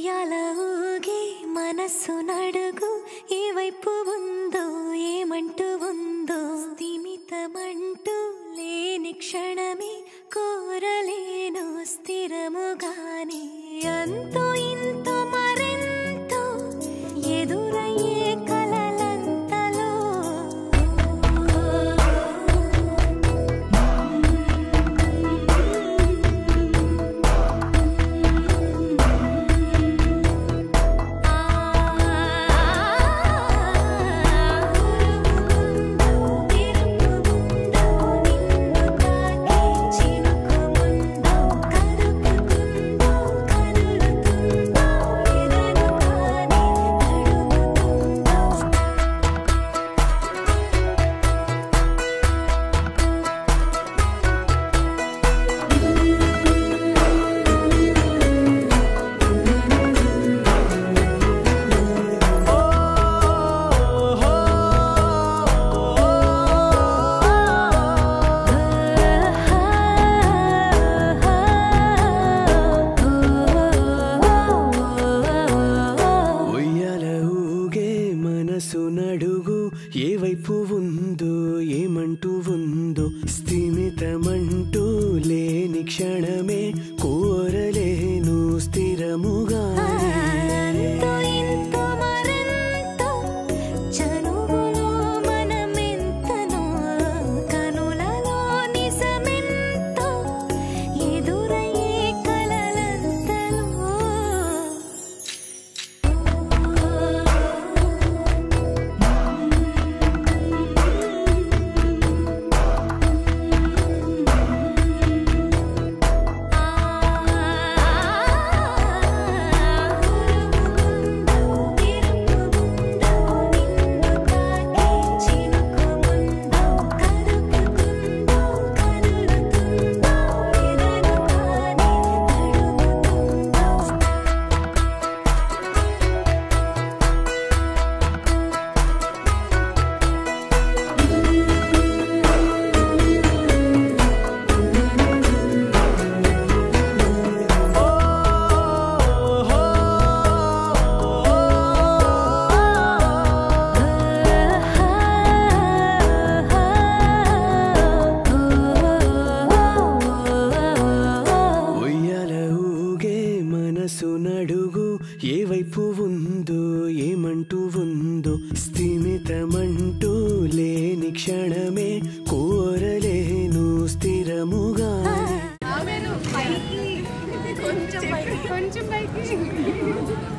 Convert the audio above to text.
ఉయ్యాల ఊగే మనసు నడుగు ఏ వైపు ఉందో ఏమంటూ ఉందో స్థిమితమంటూ లేని క్షణమే కోరలేను స్థిరముగానే అంతో ఇంతో మరెంతో ఎదురయ్యే కలలంతలో నడుగు ఏ వైపు ఉందో ఏమంటూ ఉందో స్థిమితమంటూ లేని క్షణమే కోరలేను స్థిరముగా నడుగు ఏ వైపు ఉందో ఏమంటూ ఉందో స్థిమితమంటూ లేని క్షణమే కోరలేను స్థిరముగా కొంచెం పైకి